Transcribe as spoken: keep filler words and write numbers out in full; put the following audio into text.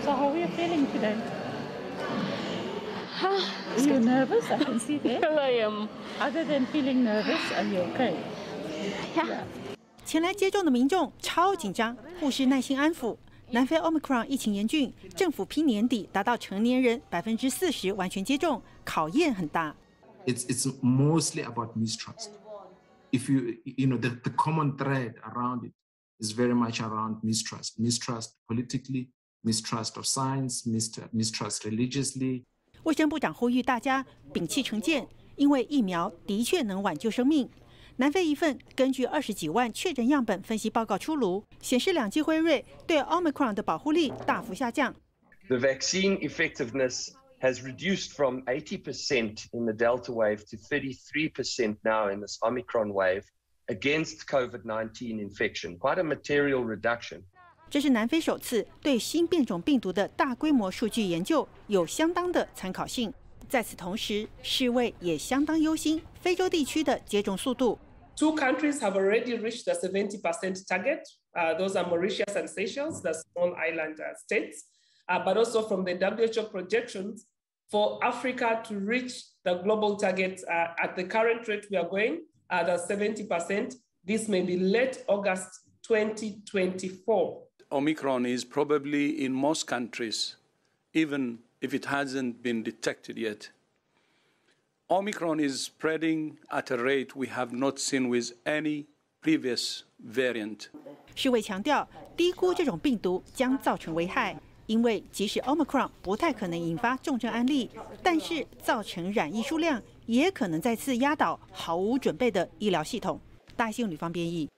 So how are you feeling today? Are you nervous? I can see there. I am. Other than feeling nervous, are you okay? Yeah. 前来接种的民众超紧张，护士耐心安抚。南非 Omicron 疫情严峻，政府拼年底达到成年人百分之四十完全接种，考验很大。 It's it's mostly about mistrust. If you you know the the common thread around it is very much around mistrust, mistrust politically, mistrust of science, mistrust religiously. 卫生部长呼吁大家摒弃成见，因为疫苗的确能挽救生命。南非一份根据二十几万确诊样本分析报告出炉，显示两剂辉瑞对 Omicron 的保护力大幅下降。 The vaccine effectiveness has reduced from eighty percent in the Delta wave to thirty-three percent now in this Omicron wave against COVID nineteen infection. Quite a material reduction. 这是南非首次对新变种病毒的大规模数据研究，有相当的参考性。在此同时，世卫也相当忧心非洲地区的接种速度。 Two countries have already reached the seventy percent target. Uh, those are Mauritius and Seychelles, the small island uh, states. Uh, but also from the W H O projections for Africa to reach the global target uh, at the current rate we are going, uh, the seventy percent, this may be late August twenty twenty-four. Omicron is probably in most countries, even if it hasn't been detected yet. Omicron is spreading at a rate we have not seen with any previous variant. 世卫强调，低估这种病毒将造成危害，因为即使 Omicron 不太可能引发重症案例，但是造成染疫数量也可能再次压倒毫无准备的医疗系统。大新闻吕方编译。